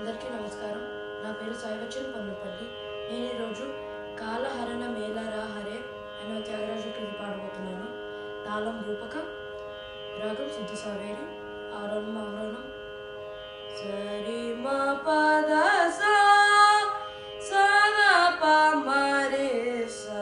అందరికీ నమస్కారం. నా పేరు సాయివచ్చన్ పన్నుపల్లి. నేను ఈరోజు కాలహరణ మేళరా హరే అనే త్యాగరాజు కృతి పాడబోతున్నాను. తాళం రూపక, రాగం శుద్ధ సావేరి, ఆరోహణం అవరోహణం. సరి మ పద సా సద ప మరే సా.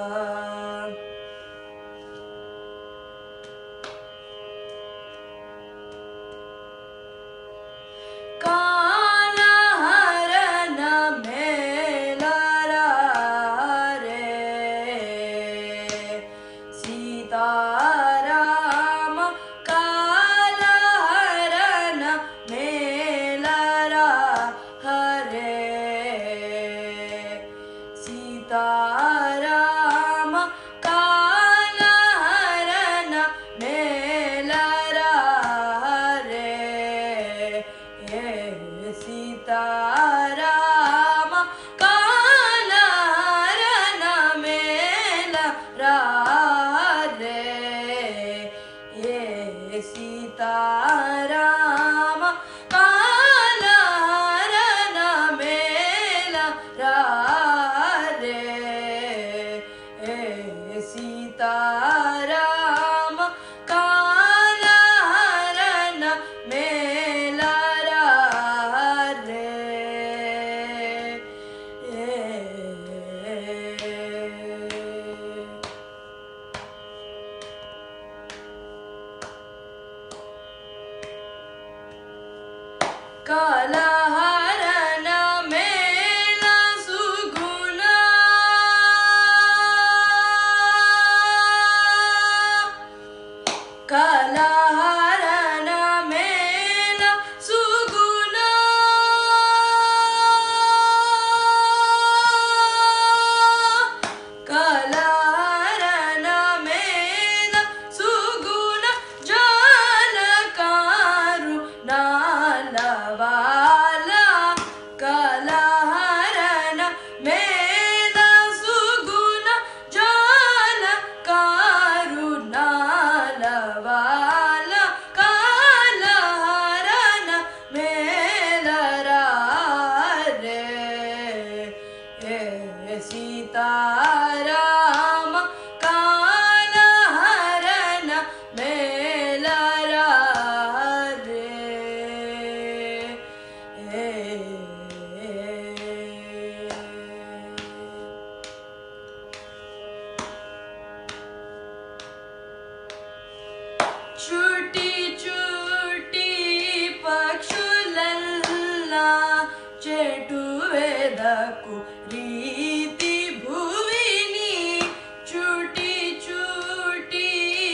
सीताराम कालहरण मेलरा हरे. सीताराम कालहरण मेलरा हरे. सीताराम कालहरण मेलरा सीताराम कालहरण मेलरा रे. सीताराम कालहरण मेलरा रे. कालहरण मेल सुगुण, कालहरण मेल सुगुण, कालहरण मेल सुगुण जलकारू नालवाला. कालहरण मेल सुगुण जलकारू नालवाला. कालहरण मेलरा रे. सीताराम कालहरण मेलरा रे. चूटी चूटी पक्षुलल्ला చెటు వేదకు రీతి భువిని. చూటి చూటి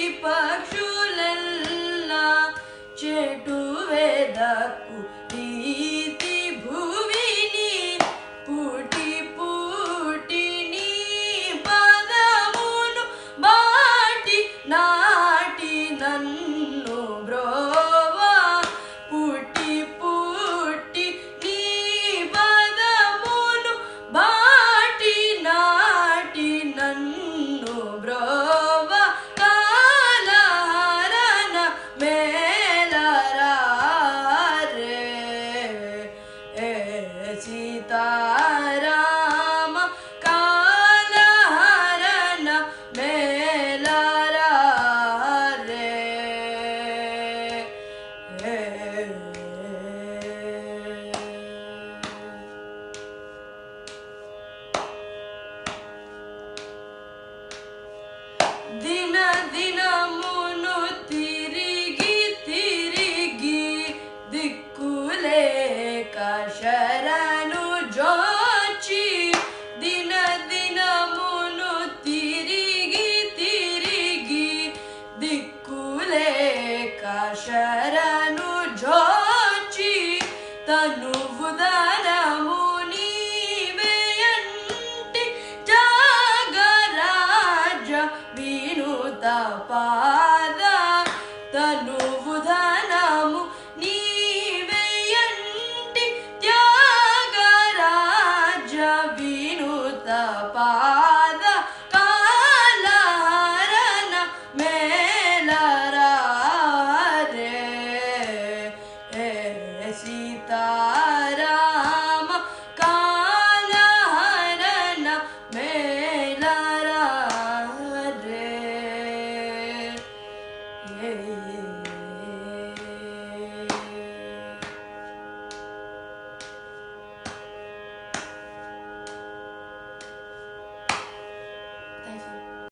పక్షులల్లా చెటు వేదకు రీతి భువిని. పుటి పుటి నీ పదమును బాటి నాటి నన్ను బ్రోవా. పుటి పుటి నీ పదమును బాటి నాటి నన్ను బ్రోవా. కాలహరణ మేలరా రే. सीताराम कालहरण मेलरा रे. दिन दिनमुनु तिरिगी तिरिगी दिक्कुलेक शरणु जोची. दिन दिनमुनु तिरिगी तिरिगी दिक्कुलेक शरणु जोची. तनुवुदनमु నీవేయంటి త్యాగరాజ వినుత పాద. తనువుధనము నీవేయంటి త్యాగరాజ వినుత పాద. కాలహరణ మేలరా रे. सीताराम दा